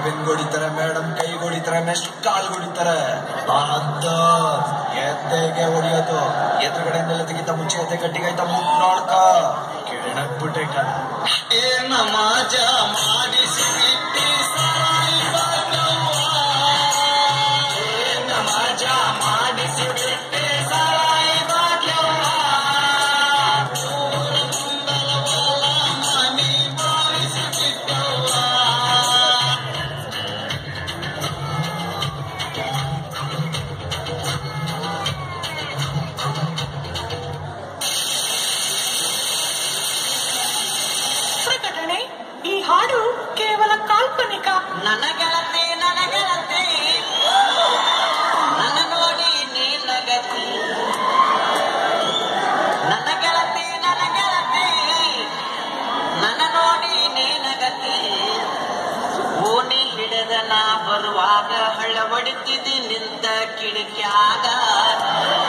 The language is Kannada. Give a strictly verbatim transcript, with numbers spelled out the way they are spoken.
ಬೆನ್ಗೊಡಿತಾರೆ, ಮೇಡಮ್ ಕೈಗೊಡಿತಾರೆ, ಮೆಸ್ಟ್ ಕಾಲ್ಗೊಡಿತಾರೆ. ಅದ ಎದ್ದೆಗೆ ಹೊಡಿಯೋದು. ಎದುರುಗಡೆಯಿಂದೆಲ್ಲ ತೆಗಿತ ಮುಂಚೆ ಎದ್ದೆ ಗಟ್ಟಿಗಾಯ್ತ ಮುಟ್ ನೋಡ್ಕ ಕೆಣಕ್ ಬಿಟ್ಟೆ ಕಣ. ಏನ ಮಾಜಾ ಮಾಡಿಸಿ ಬಿಟ್ಟಿ ಸಾಯಿ ಬಾಗವ್ವ, ಏನ ಮಾಜಾ ಮಾಡಿಸಿ ಬಿಟ್ಟಿ ಸಾಯಿ ಬಾಗವ್ವ. ಪ್ರಕಟಣೆ: ಈ ಹಾಡು ಕೇವಲ ಕಾಲ್ಪನಿಕ. ನನ್ನ ಗೆಳತಿ ನನ್ನ ಗೆಳತಿ ನನ್ನ ನೋಡಿ ನೀ ನಗತಿ, ನನ್ನ ಗೆಳತಿ ನನ್ನ ಗೆಳತಿ ನನ್ನ ನೋಡಿ ನೀ ನಗತಿ. ಓಣಿ ಹಿಡಿದ ನಾ ಬರುವಾಗ ಹಳ್ಳ ಹೊಡಿತಿದ್ದಿ ನಿಂತ ಕಿಡಿಕ್ಯಾಗ.